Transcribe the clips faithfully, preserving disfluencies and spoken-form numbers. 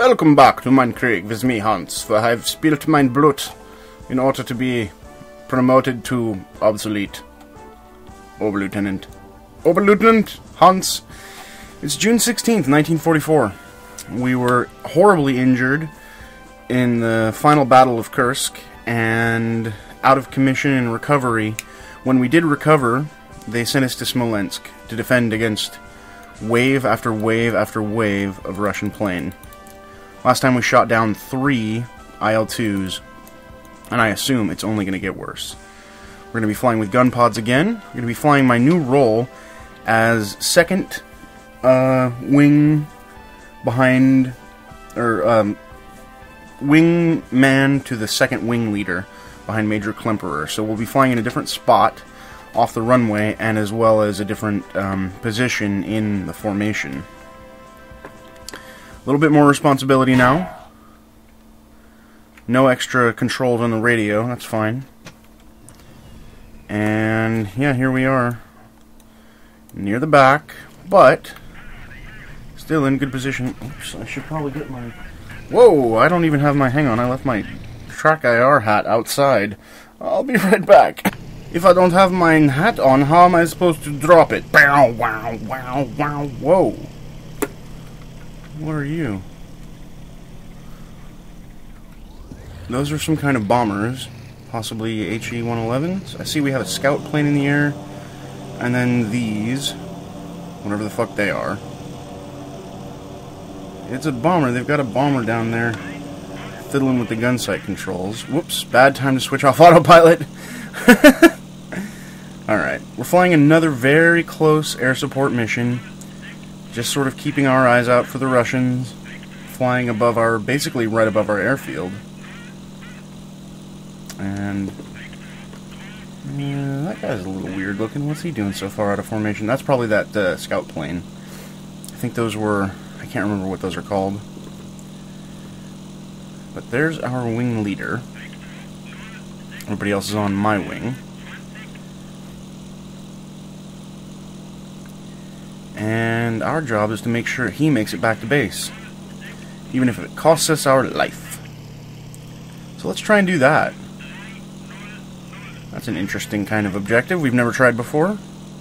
Welcome back to mein Krieg with me, Hans, for I've spilt mein Blut in order to be promoted to obsolete. Oberlieutenant. Oberlieutenant Hans. It's June sixteenth, nineteen forty-four. We were horribly injured in the final battle of Kursk and out of commission in recovery. When we did recover, they sent us to Smolensk to defend against wave after wave after wave of Russian plane. Last time we shot down three I L twos, and I assume it's only going to get worse. We're going to be flying with gun pods again. We're going to be flying my new role as second uh, wing behind, or um, wing man to the second wing leader behind Major Klemperer. So we'll be flying in a different spot off the runway, and as well as a different um, position in the formation. A little bit more responsibility now. No extra controls on the radio, that's fine. And yeah, here we are. Near the back, but still in good position. Oops, I should probably get my... Whoa, I don't even have my... Hang on, I left my track I R hat outside. I'll be right back. If I don't have my hat on, how am I supposed to drop it? Wow, wow, wow, wow, whoa. What are you? Those are some kind of bombers, possibly H E one elevens. I see we have a scout plane in the air, and then these, whatever the fuck they are. It's a bomber. They've got a bomber down there fiddling with the gun sight controls. Whoops, bad time to switch off autopilot. Alright, we're flying another very close air support mission. Just sort of keeping our eyes out for the Russians, flying above our, basically right above our airfield. And yeah, that guy's a little weird looking. What's he doing so far out of formation? That's probably that uh, scout plane. I think those were, I can't remember what those are called. But there's our wing leader. Everybody else is on my wing. And our job is to make sure he makes it back to base, even if it costs us our life. So let's try and do that. That's an interesting kind of objective we've never tried before.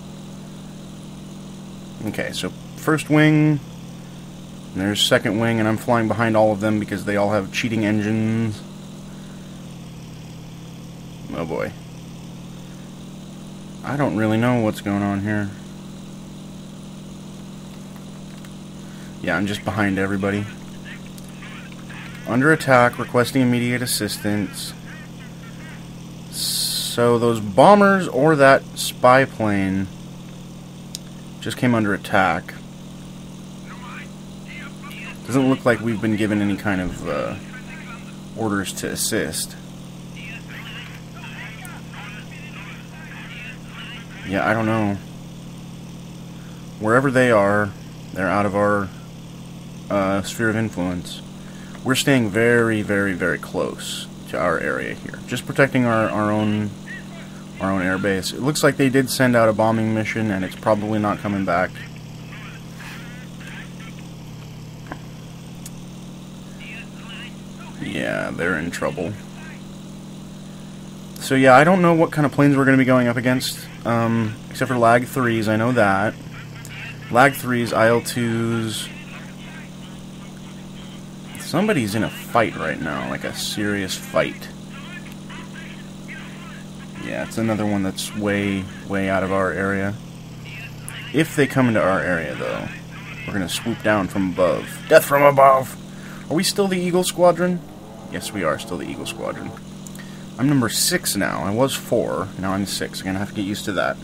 Okay, so first wing, and there's second wing, and I'm flying behind all of them because they all have cheating engines. Oh boy. I don't really know what's going on here. Yeah, I'm just behind everybody. Under attack, requesting immediate assistance. So those bombers or that spy plane just came under attack. Doesn't look like we've been given any kind of uh, orders to assist. Yeah, I don't know. Wherever they are, they're out of our Uh, sphere of influence. We're staying very, very, very close to our area here, just protecting our our own our own airbase. It looks like they did send out a bombing mission, and it's probably not coming back. Yeah, they're in trouble. So yeah, I don't know what kind of planes we're going to be going up against, um, except for Lag threes. I know that Lag threes, I L twos. Somebody's in a fight right now, like a serious fight. Yeah, it's another one that's way, way out of our area. If they come into our area, though, we're going to swoop down from above. Death from above! Are we still the Eagle Squadron? Yes, we are still the Eagle Squadron. I'm number six now. I was four. Now I'm six. I'm going to have to get used to that.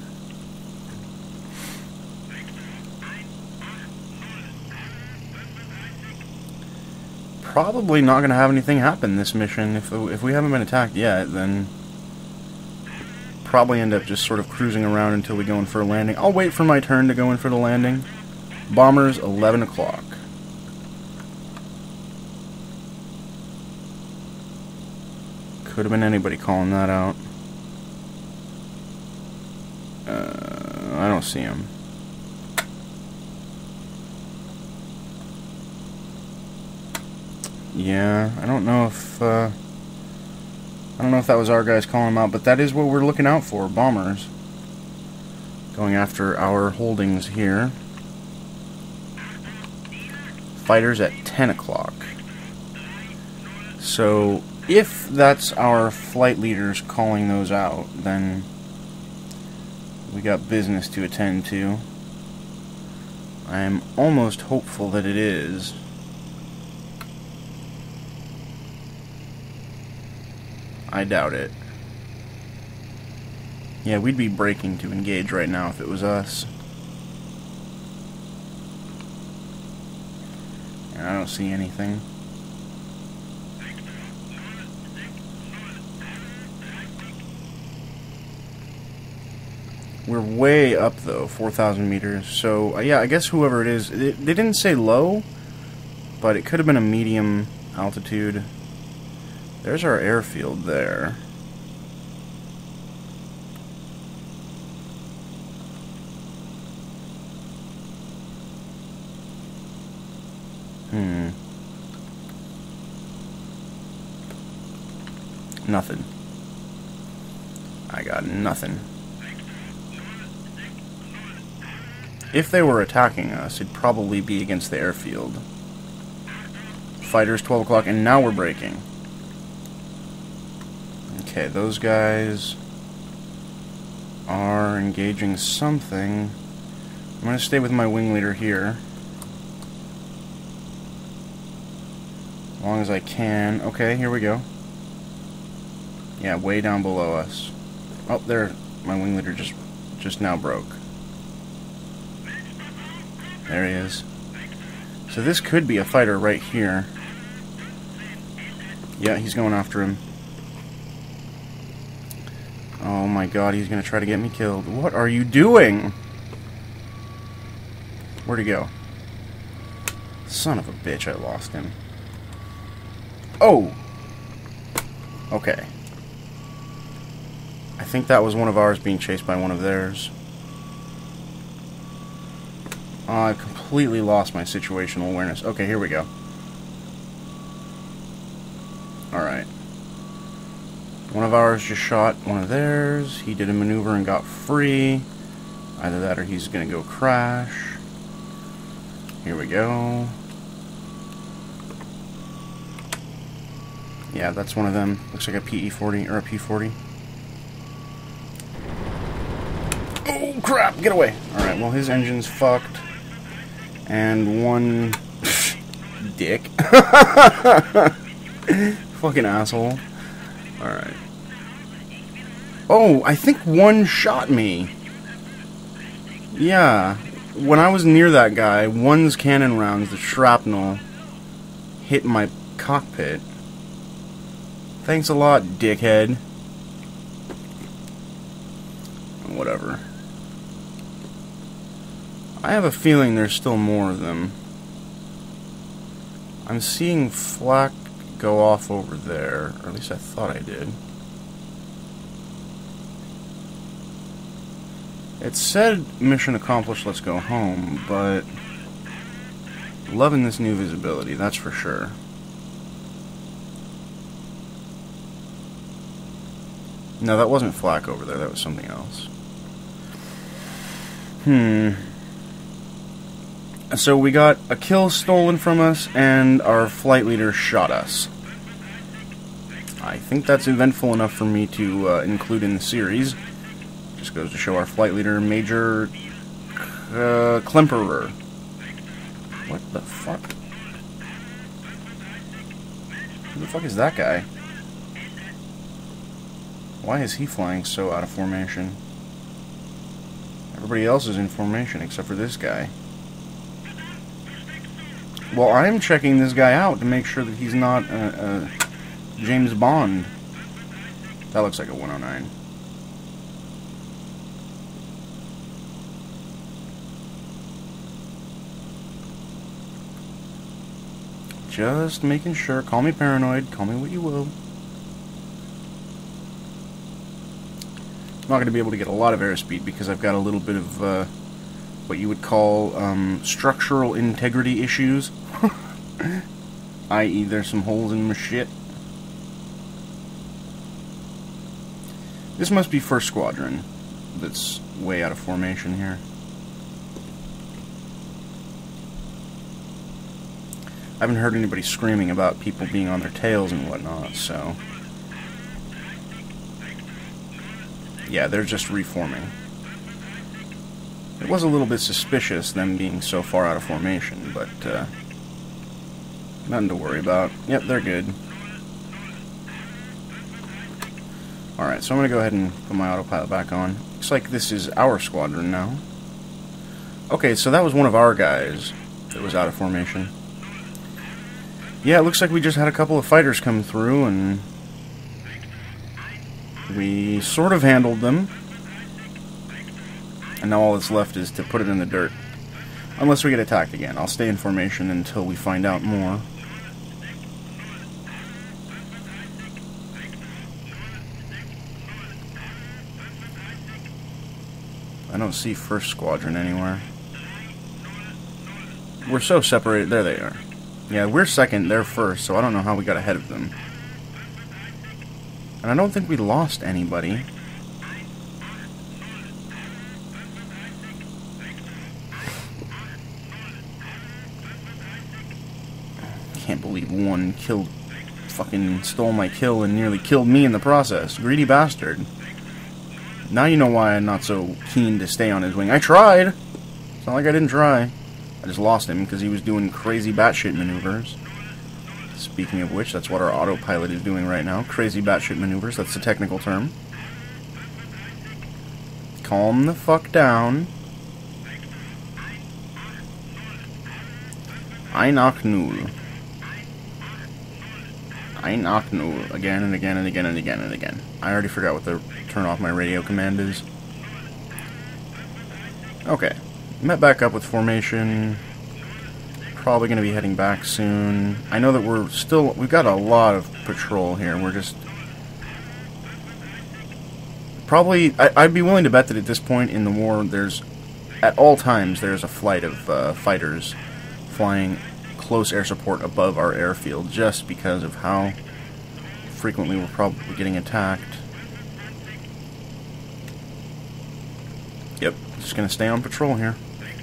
Probably not going to have anything happen this mission. If, if we haven't been attacked yet, then probably end up just sort of cruising around until we go in for a landing. I'll wait for my turn to go in for the landing. Bombers, eleven o'clock. Could have been anybody calling that out. Uh, I don't see him. Yeah, I don't know if, uh... I don't know if that was our guys calling them out, but that is what we're looking out for, bombers. Going after our holdings here. Fighters at ten o'clock. So, if that's our flight leaders calling those out, then we got business to attend to. I am almost hopeful that it is. I doubt it. Yeah, we'd be braking to engage right now if it was us. And I don't see anything. We're way up, though, four thousand meters. So, uh, yeah, I guess whoever it is... It, they didn't say low, but it could have been a medium altitude. There's our airfield there. Hmm. Nothing. I got nothing. If they were attacking us, it'd probably be against the airfield. Fighters, twelve o'clock, and now we're braking. Okay, those guys are engaging something. I'm going to stay with my wing leader here. As long as I can. Okay, here we go. Yeah, way down below us. Oh, there, my wing leader just, just now broke. There he is. So this could be a fighter right here. Yeah, he's going after him. Oh my god, he's gonna try to get me killed. What are you doing? Where'd he go? Son of a bitch, I lost him. Oh! Okay. I think that was one of ours being chased by one of theirs. Oh, I completely lost my situational awareness. Okay, here we go. Alright. One of ours just shot one of theirs. He did a maneuver and got free. Either that or he's gonna go crash. Here we go. Yeah, that's one of them. Looks like a P E forty or a P forty. Oh crap! Get away! Alright, well his engine's fucked. And one dick. Fucking asshole. Alright. Oh, I think one shot me. Yeah. When I was near that guy, one's cannon rounds, the shrapnel, hit my cockpit. Thanks a lot, dickhead. Whatever. I have a feeling there's still more of them. I'm seeing flak go off over there, or at least I thought I did. It said mission accomplished, let's go home, but loving this new visibility, that's for sure. No, that wasn't flak over there, that was something else. Hmm. So we got a kill stolen from us, and our flight leader shot us. I think that's eventful enough for me to uh, include in the series. Just goes to show our flight leader, Major uh, Klemperer. What the fuck? Who the fuck is that guy? Why is he flying so out of formation? Everybody else is in formation except for this guy. Well, I'm checking this guy out to make sure that he's not a, a James Bond. That looks like a one oh nine. Just making sure. Call me paranoid. Call me what you will. I'm not going to be able to get a lot of airspeed because I've got a little bit of uh, what you would call um, structural integrity issues. that is there's some holes in my shit. This must be first squadron that's way out of formation here. I haven't heard anybody screaming about people being on their tails and whatnot, so... yeah, they're just reforming. It was a little bit suspicious, them being so far out of formation, but, uh... nothing to worry about. Yep, they're good. Alright, so I'm gonna go ahead and put my autopilot back on. Looks like this is our squadron now. Okay, so that was one of our guys that was out of formation. Yeah, it looks like we just had a couple of fighters come through, and we sort of handled them. And now all that's left is to put it in the dirt. Unless we get attacked again. I'll stay in formation until we find out more. I don't see first squadron anywhere. We're so separated. There they are. Yeah, we're second, they're first, so I don't know how we got ahead of them. And I don't think we lost anybody. Can't believe one killed, fucking stole my kill and nearly killed me in the process. Greedy bastard. Now you know why I'm not so keen to stay on his wing. I tried! It's not like I didn't try. I just lost him because he was doing crazy batshit maneuvers. Speaking of which, that's what our autopilot is doing right now. Crazy batshit maneuvers, that's the technical term. Calm the fuck down. I knock null. I knock null. Again and again and again and again and again. I already forgot what the turn off my radio command is. Okay. Met back up with formation. Probably going to be heading back soon. I know that we're still... we've got a lot of patrol here. We're just... probably... I, I'd be willing to bet that at this point in the war, there's... at all times, there's a flight of uh, fighters flying close air support above our airfield, just because of how frequently we're probably getting attacked. Yep, just going to stay on patrol here.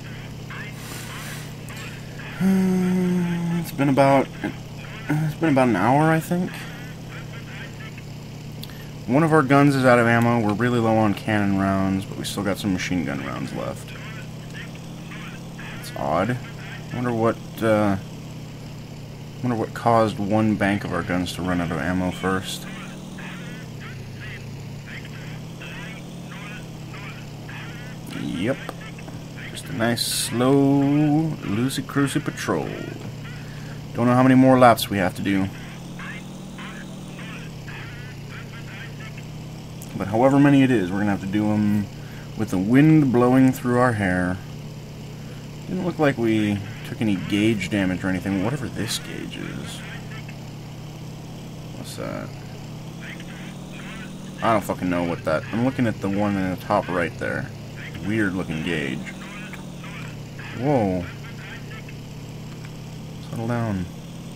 Uh, it's been about it's been about an hour, I think. One of our guns is out of ammo. We're really low on cannon rounds, but we still got some machine gun rounds left. It's odd. I wonder what uh, wonder what caused one bank of our guns to run out of ammo first. Yep. Just a nice, slow, loosey-cruisey patrol. Don't know how many more laps we have to do. But however many it is, we're going to have to do them with the wind blowing through our hair. Didn't look like we took any gauge damage or anything. Whatever this gauge is. What's that? I don't fucking know what that... I'm looking at the one in the top right there. Weird looking gauge. Whoa. Settle down.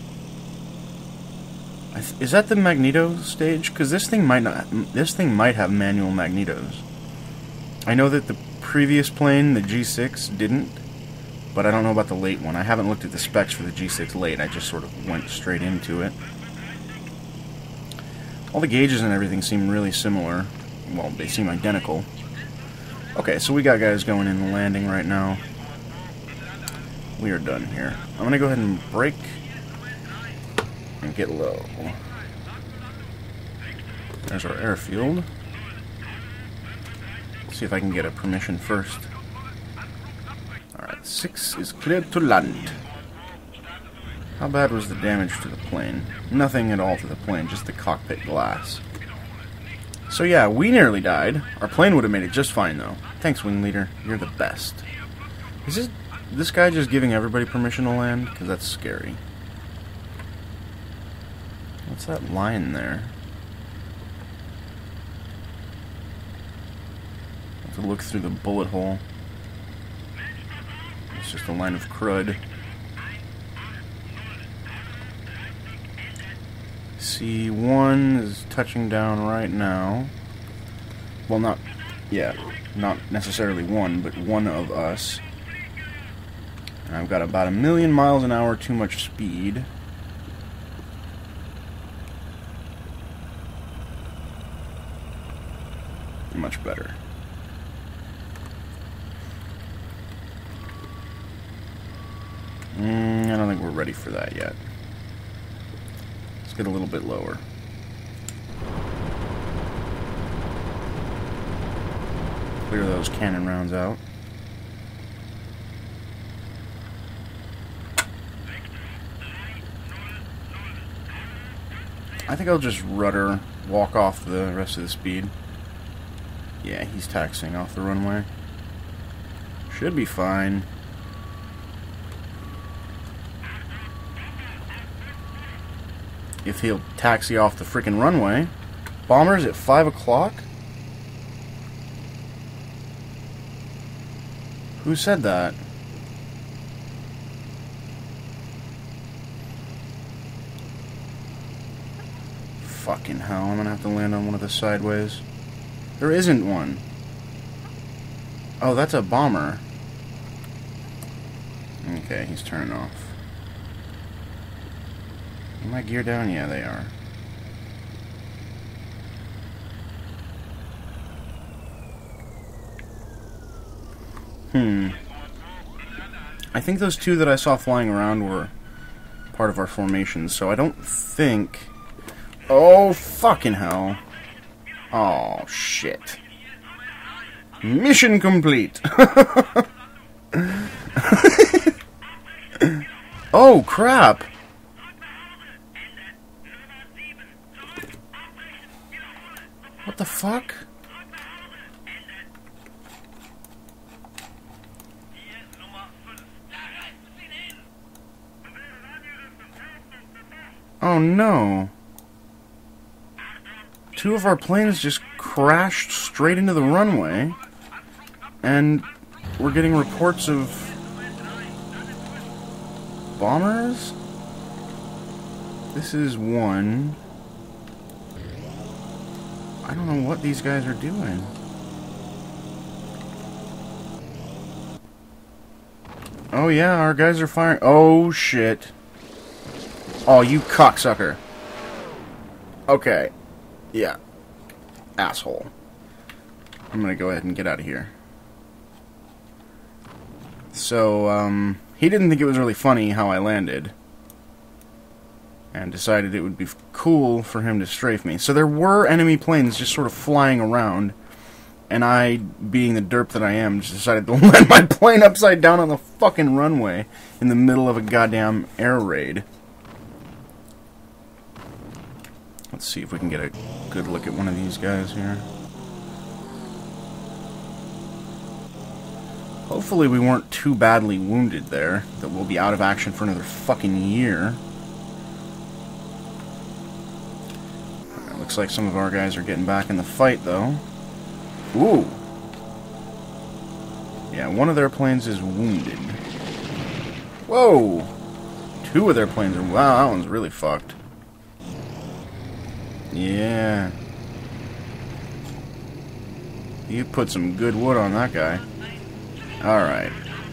I th is that the magneto stage? Because this thing might not. This thing might have manual magnetos. I know that the previous plane, the G six, didn't, but I don't know about the late one. I haven't looked at the specs for the G six late. I just sort of went straight into it. All the gauges and everything seem really similar. Well, they seem identical. Okay, so we got guys going in the landing right now. We are done here. I'm going to go ahead and brake and get low. There's our airfield. Let's see if I can get a permission first. Alright, six is cleared to land. How bad was the damage to the plane? Nothing at all to the plane, just the cockpit glass. So yeah, we nearly died. Our plane would have made it just fine though. Thanks, wing leader. You're the best. Is this... this guy just giving everybody permission to land? Because that's scary. What's that line there? I have to look through the bullet hole. It's just a line of crud. C one is touching down right now. Well, not... yeah, not necessarily one, but one of us. And I've got about a million miles an hour too much speed. Much better. Mm, I don't think we're ready for that yet. Let's get a little bit lower. Clear those cannon rounds out. I think I'll just rudder, walk off the rest of the speed. Yeah, he's taxiing off the runway. Should be fine. If he'll taxi off the frickin' runway. Bombers at five o'clock? Who said that? Fucking hell, I'm gonna have to land on one of the sideways. There isn't one. Oh, that's a bomber. Okay, he's turning off. Are my gear down? Yeah, they are. Hmm. I think those two that I saw flying around were part of our formation, so I don't think... Oh, fucking hell. Oh, shit. Mission complete! Oh, crap! What the fuck? Oh no. Two of our planes just crashed straight into the runway, and we're getting reports of bombers? This is one. I don't know what these guys are doing. Oh yeah, our guys are firing. Oh shit. Oh, you cocksucker. Okay. Yeah. Asshole. I'm gonna go ahead and get out of here. So, um, he didn't think it was really funny how I landed, and decided it would be cool for him to strafe me. So there were enemy planes just sort of flying around, and I, being the derp that I am, just decided to land my plane upside down on the fucking runway in the middle of a goddamn air raid. Let's see if we can get a good look at one of these guys here. Hopefully we weren't too badly wounded there, that we'll be out of action for another fucking year. It looks like some of our guys are getting back in the fight, though. Ooh! Yeah, one of their planes is wounded. Whoa! Two of their planes are... Wow, that one's really fucked. Yeah. You put some good wood on that guy. Alright.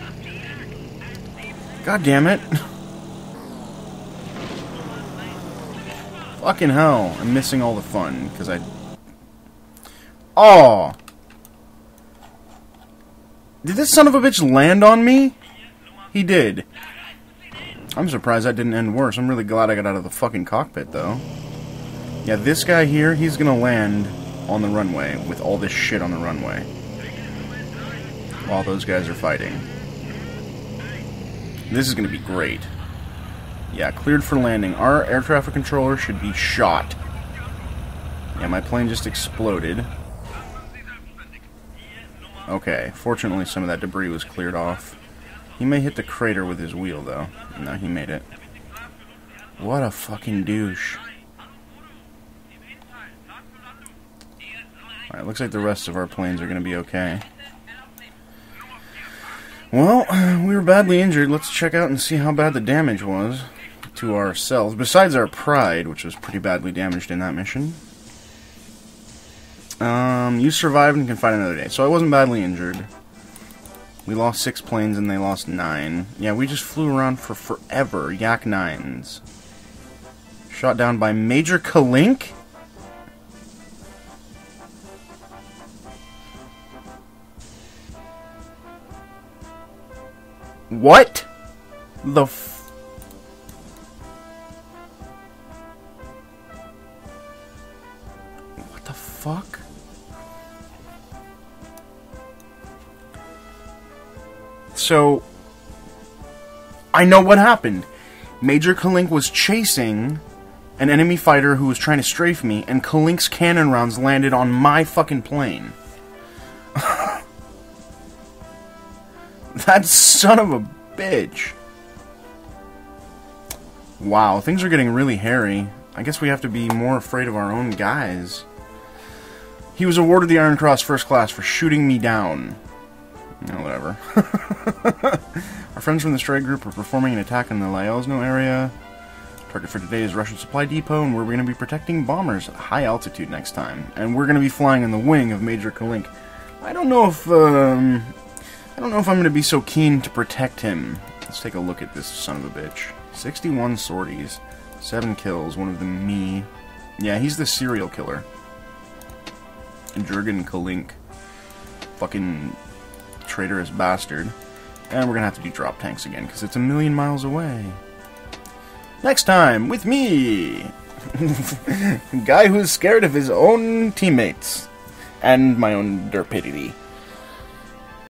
God damn it. Fucking hell. I'm missing all the fun, because I... Oh! Did this son of a bitch land on me? He did. I'm surprised that didn't end worse. I'm really glad I got out of the fucking cockpit, though. Yeah, this guy here, he's gonna land on the runway with all this shit on the runway while those guys are fighting. This is gonna be great. Yeah, cleared for landing. Our air traffic controller should be shot. Yeah, my plane just exploded. Okay, fortunately some of that debris was cleared off. He may hit the crater with his wheel, though. No, he made it. What a fucking douche. Alright, looks like the rest of our planes are going to be okay. Well, we were badly injured. Let's check out and see how bad the damage was to to ourselves, besides our pride, which was pretty badly damaged in that mission. Um, you survived and can fight another day. So I wasn't badly injured. We lost six planes and they lost nine. Yeah, we just flew around for forever. Yak nines. Shot down by Major Kalink? What? The f... What the fuck? So, I know what happened. Major Kalink was chasing an enemy fighter who was trying to strafe me, and Kalink's cannon rounds landed on my fucking plane. That son of a bitch. Wow, things are getting really hairy. I guess we have to be more afraid of our own guys. He was awarded the Iron Cross First Class for shooting me down. No, whatever. Our friends from the strike group are performing an attack in the Lyelzno area. Target for today is Russian Supply Depot, and we're going to be protecting bombers at high altitude next time. And we're going to be flying in the wing of Major Kalink. I don't know if, um... I don't know if I'm going to be so keen to protect him. Let's take a look at this son of a bitch. sixty-one sorties. seven kills, one of them me. Yeah, he's the serial killer. And Jurgen Kalink. Fucking traitorous bastard. And we're going to have to do drop tanks again, because it's a million miles away. Next time, with me! Guy who's scared of his own teammates. And my own derpidity.